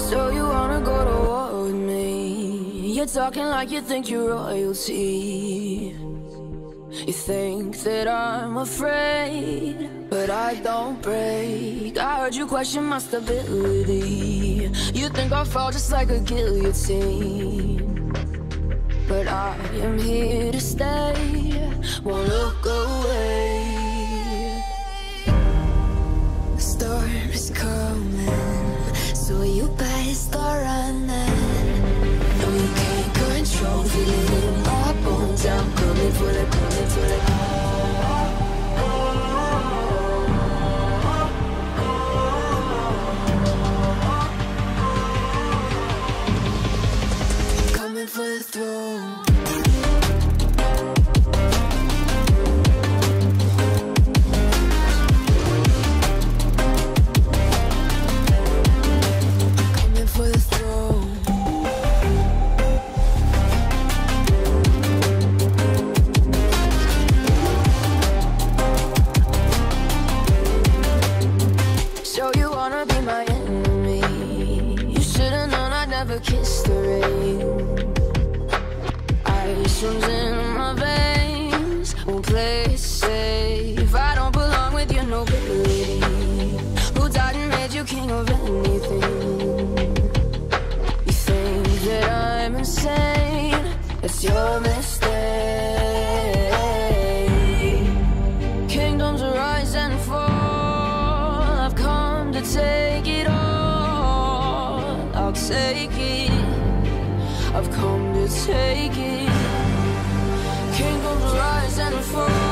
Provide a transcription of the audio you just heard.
So you wanna go to war with me? You're talking like you think you're royalty. You think that I'm afraid, but I don't break. I heard you question my stability. You think I'll fall just like a guillotine, but I am here to stay, won't look away. The storm is coming, so you better start running. No, you can't control, feel it in my bones. I'm coming for the, coming for the. Coming for the throne. Kiss the rain. Ice runs in my veins, won't play it safe. I don't belong with your nobility. Who died and made you king of anything? You think that I'm insane? That's your mistake. Kingdoms rise and fall, I've come to take it all. I'll take it, I've come to take it. Kingdoms rise and fall.